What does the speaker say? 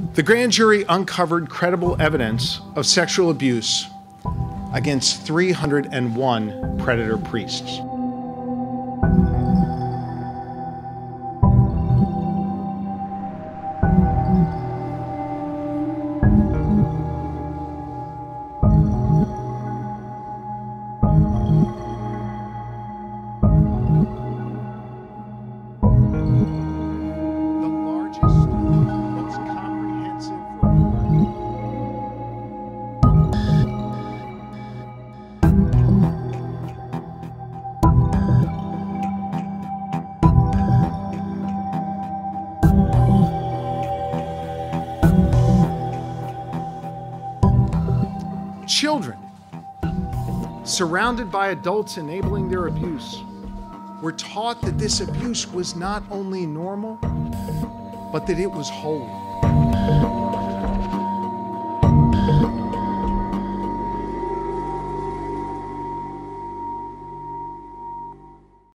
The grand jury uncovered credible evidence of sexual abuse against 301 predator priests. Children, surrounded by adults enabling their abuse, were taught that this abuse was not only normal, but that it was holy.